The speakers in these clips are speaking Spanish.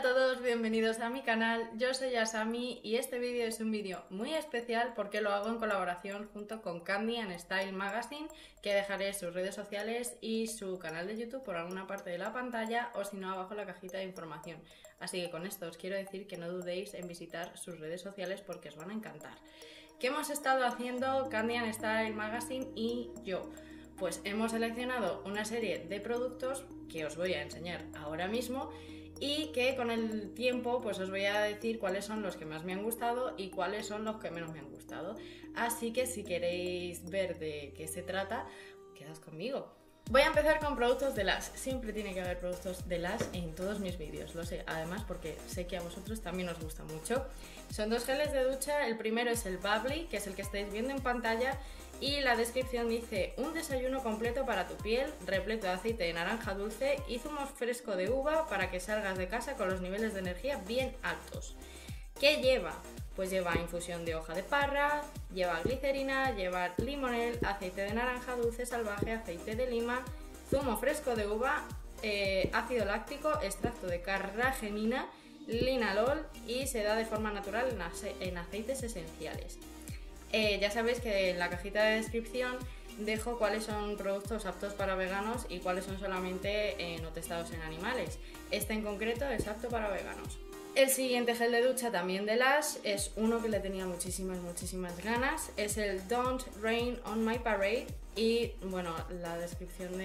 todos, bienvenidos a mi canal, yo soy Asami y este vídeo es un vídeo muy especial porque lo hago en colaboración junto con Candy and Style Magazine, que dejaré sus redes sociales y su canal de YouTube por alguna parte de la pantalla o si no abajo en la cajita de información. Así que con esto os quiero decir que no dudéis en visitar sus redes sociales porque os van a encantar. ¿Qué hemos estado haciendo Candy and Style Magazine y yo? Pues hemos seleccionado una serie de productos que os voy a enseñar ahora mismo y que con el tiempo pues os voy a decir cuáles son los que más me han gustado y cuáles son los que menos me han gustado. Así que si queréis ver de qué se trata, quedad conmigo. Voy a empezar con productos de Lush. Siempre tiene que haber productos de Lush en todos mis vídeos, lo sé, además porque sé que a vosotros también os gusta mucho. Son dos geles de ducha, el primero es el Bubbly, que es el que estáis viendo en pantalla, y la descripción dice: un desayuno completo para tu piel, repleto de aceite de naranja dulce y zumo fresco de uva para que salgas de casa con los niveles de energía bien altos. ¿Qué lleva? Pues lleva infusión de hoja de parra, lleva glicerina, lleva limonel, aceite de naranja dulce salvaje, aceite de lima, zumo fresco de uva, ácido láctico, extracto de carragenina, linalol y se da de forma natural en aceites esenciales. Ya sabéis que en la cajita de descripción dejo cuáles son productos aptos para veganos y cuáles son solamente no testados en animales. Este en concreto es apto para veganos. El siguiente gel de ducha también de Lush es uno que le tenía muchísimas ganas. Es el Don't Rain on My Parade y bueno, la descripción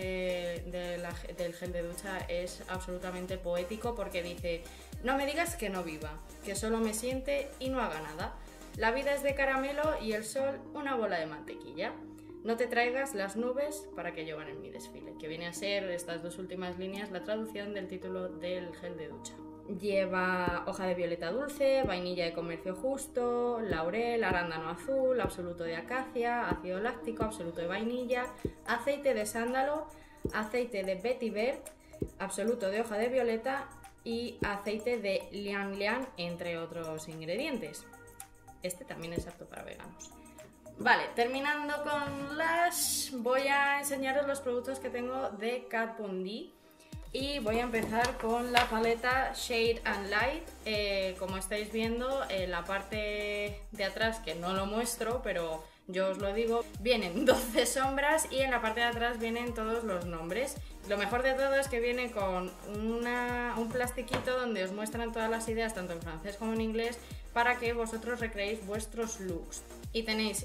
del gel de ducha es absolutamente poético porque dice: no me digas que no viva, que solo me siente y no haga nada. La vida es de caramelo y el sol una bola de mantequilla. No te traigas las nubes para que lluevan en mi desfile, que viene a ser estas dos últimas líneas la traducción del título del gel de ducha. Lleva hoja de violeta dulce, vainilla de comercio justo, laurel, arándano azul, absoluto de acacia, ácido láctico, absoluto de vainilla, aceite de sándalo, aceite de vetiver, absoluto de hoja de violeta y aceite de liang liang, entre otros ingredientes. Este también es apto para veganos. Vale, terminando con Lush, voy a enseñaros los productos que tengo de Kat Von D. Y voy a empezar con la paleta Shade and Light. Como estáis viendo en la parte de atrás, que no lo muestro, pero yo os lo digo, vienen 12 sombras y en la parte de atrás vienen todos los nombres. Lo mejor de todo es que viene con un plastiquito donde os muestran todas las ideas, tanto en francés como en inglés, para que vosotros recreéis vuestros looks. Y tenéis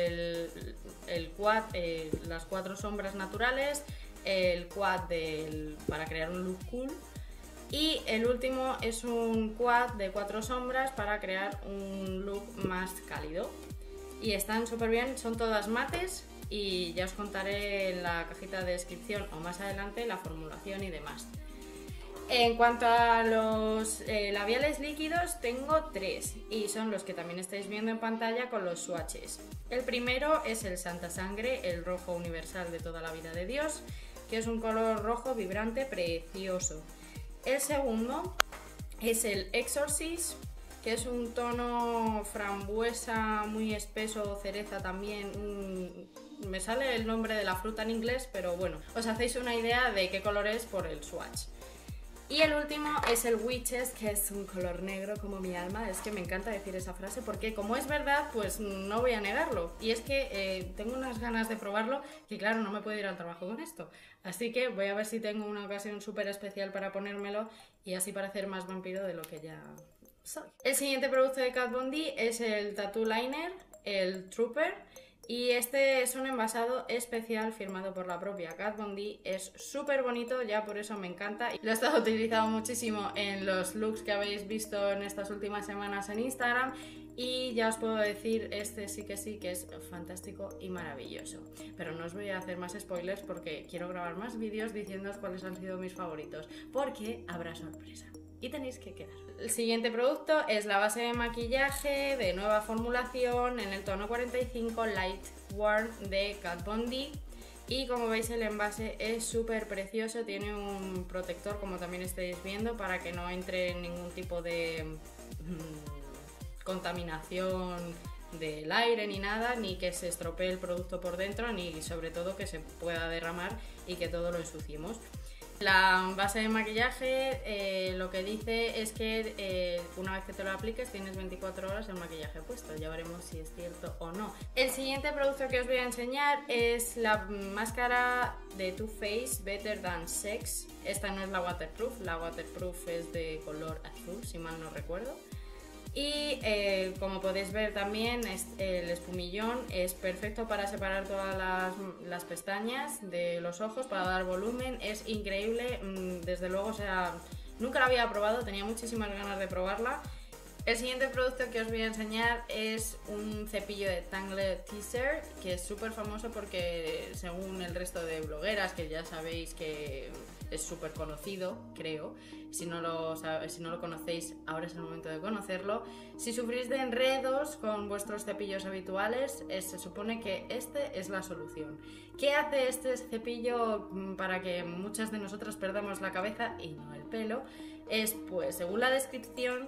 las 4 sombras naturales, el quad para crear un look cool y el último es un quad de 4 sombras para crear un look más cálido. Y están súper bien, son todas mates y ya os contaré en la cajita de descripción o más adelante la formulación y demás. En cuanto a los labiales líquidos, tengo 3 y son los que también estáis viendo en pantalla con los swatches. El primero es el Santa Sangre, el rojo universal de toda la vida de Dios, que es un color rojo vibrante precioso. El segundo es el Exorcist, que es un tono frambuesa muy espeso, cereza también. Me sale el nombre de la fruta en inglés, pero bueno, os hacéis una idea de qué color es por el swatch. Y el último es el Witches, que es un color negro como mi alma. Es que me encanta decir esa frase porque como es verdad, pues no voy a negarlo. Y es que tengo unas ganas de probarlo que claro, no me puedo ir al trabajo con esto. Así que voy a ver si tengo una ocasión súper especial para ponérmelo y así parecer más vampiro de lo que ya soy. El siguiente producto de Kat Von D es el Tattoo Liner, el Trooper. Y este es un envasado especial firmado por la propia Kat Von D. Es súper bonito, ya por eso me encanta. Lo he estado utilizando muchísimo en los looks que habéis visto en estas últimas semanas en Instagram. Y ya os puedo decir, este sí que es fantástico y maravilloso. Pero no os voy a hacer más spoilers porque quiero grabar más vídeos diciéndoos cuáles han sido mis favoritos. Porque habrá sorpresa y tenéis que quedar. El siguiente producto es la base de maquillaje de nueva formulación en el tono 45 Light Warm de Kat Von D. Y como veis el envase es súper precioso, tiene un protector como también estáis viendo para que no entre ningún tipo de contaminación del aire ni nada, ni que se estropee el producto por dentro, ni sobre todo que se pueda derramar y que todo lo ensuciemos. La base de maquillaje lo que dice es que una vez que te lo apliques tienes 24 horas el maquillaje puesto. Ya veremos si es cierto o no. El siguiente producto que os voy a enseñar es la máscara de Too Faced Better Than Sex. Esta no es la waterproof es de color azul, si mal no recuerdo. Y como podéis ver también el espumillón es perfecto para separar todas las pestañas de los ojos, para dar volumen, es increíble, desde luego, o sea, nunca la había probado, tenía muchísimas ganas de probarla. El siguiente producto que os voy a enseñar es un cepillo de Tangle Teezer, que es súper famoso porque según el resto de blogueras, que ya sabéis que es súper conocido, creo, si no lo conocéis, ahora es el momento de conocerlo. Si sufrís de enredos con vuestros cepillos habituales, se supone que este es la solución. ¿Qué hace este cepillo para que muchas de nosotras perdamos la cabeza y no el pelo? Es, pues, según la descripción,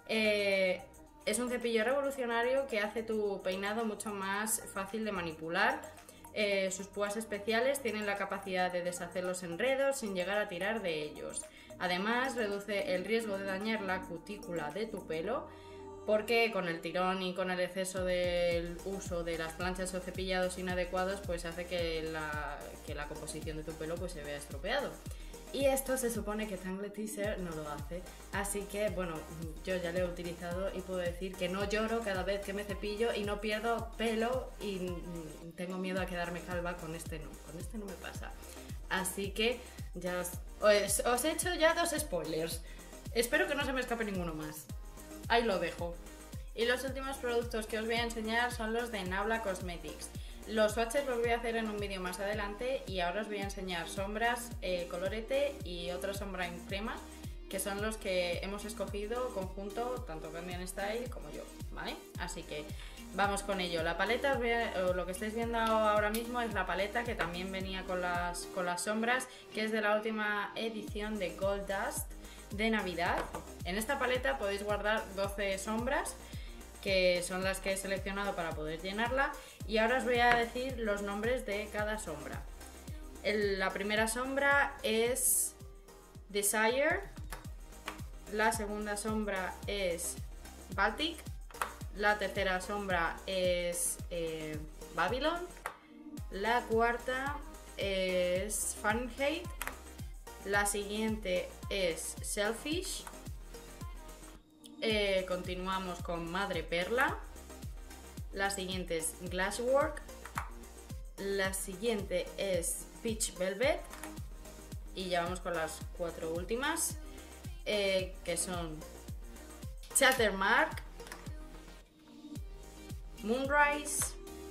es un cepillo revolucionario que hace tu peinado mucho más fácil de manipular. Sus púas especiales tienen la capacidad de deshacer los enredos sin llegar a tirar de ellos. Además, reduce el riesgo de dañar la cutícula de tu pelo, porque con el tirón y con el exceso del uso de las planchas o cepillados inadecuados, pues hace que la composición de tu pelo pues se vea estropeado. Y esto se supone que Tangle Teezer no lo hace, así que bueno, yo ya lo he utilizado y puedo decir que no lloro cada vez que me cepillo y no pierdo pelo y tengo miedo a quedarme calva. Con este no me pasa. Así que ya os he hecho ya 2 spoilers, espero que no se me escape ninguno más, ahí lo dejo. Y los últimos productos que os voy a enseñar son los de Nabla Cosmetics. Los swatches los voy a hacer en un vídeo más adelante y ahora os voy a enseñar sombras, colorete y otra sombra en crema, que son los que hemos escogido conjunto, tanto Candy Style como yo, ¿vale? Así que vamos con ello. La paleta, lo que estáis viendo ahora mismo es la paleta que también venía con las sombras, que es de la última edición de Gold Dust de Navidad. En esta paleta podéis guardar 12 sombras, que son las que he seleccionado para poder llenarla, y ahora os voy a decir los nombres de cada sombra. La primera sombra es Desire, la segunda sombra es Baltic, la tercera sombra es Babylon, la cuarta es Fahrenheit, la siguiente es Selfish. Continuamos con Madre Perla, la siguiente es Glasswork, la siguiente es Peach Velvet y ya vamos con las 4 últimas, que son Chattermark, Moonrise,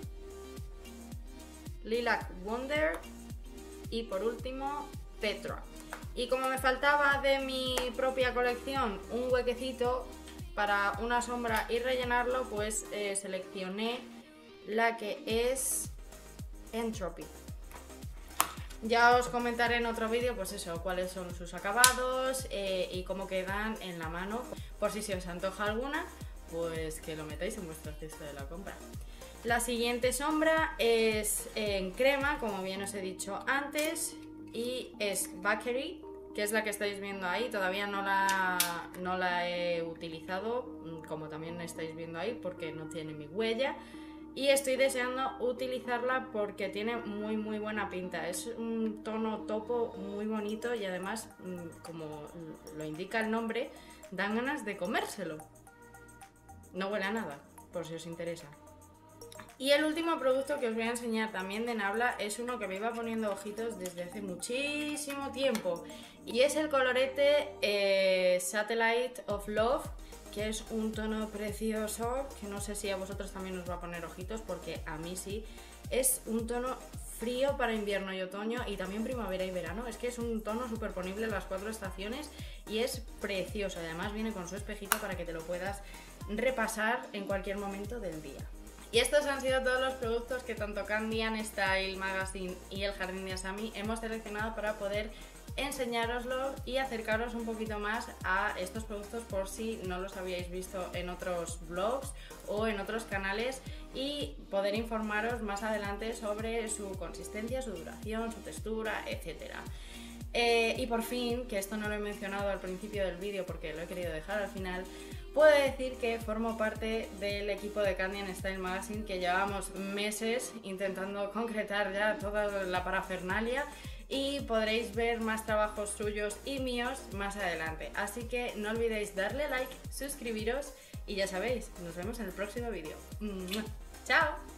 Lilac Wonder y por último Petra. Y como me faltaba de mi propia colección un huequecito para una sombra y rellenarlo, pues seleccioné la que es Entropy. Ya os comentaré en otro vídeo, pues eso, cuáles son sus acabados y cómo quedan en la mano, por si se os antoja alguna, pues que lo metáis en vuestro cesto de la compra. La siguiente sombra es en crema, como bien os he dicho antes, y es Bakery, que es la que estáis viendo ahí. Todavía no la he utilizado, como también estáis viendo ahí, porque no tiene mi huella. Y estoy deseando utilizarla porque tiene muy buena pinta. Es un tono topo muy bonito y además, como lo indica el nombre, dan ganas de comérselo. No huele a nada, por si os interesa. Y el último producto que os voy a enseñar también de Nabla es uno que me iba poniendo ojitos desde hace muchísimo tiempo, y es el colorete Satellite of Love, que es un tono precioso, que no sé si a vosotros también os va a poner ojitos, porque a mí sí. Es un tono frío para invierno y otoño y también primavera y verano. Es que es un tono superponible en las 4 estaciones y es precioso. Además viene con su espejito para que te lo puedas repasar en cualquier momento del día. Y estos han sido todos los productos que tanto Candy Style Magazine y el Jardín de Asami hemos seleccionado para poder enseñároslo y acercaros un poquito más a estos productos, por si no los habíais visto en otros blogs o en otros canales, y poder informaros más adelante sobre su consistencia, su duración, su textura, etc. Y por fin, que esto no lo he mencionado al principio del vídeo porque lo he querido dejar al final, puedo decir que formo parte del equipo de Candy and Style Magazine, que llevamos meses intentando concretar ya toda la parafernalia, y podréis ver más trabajos suyos y míos más adelante. Así que no olvidéis darle like, suscribiros y ya sabéis, nos vemos en el próximo vídeo. ¡Chao!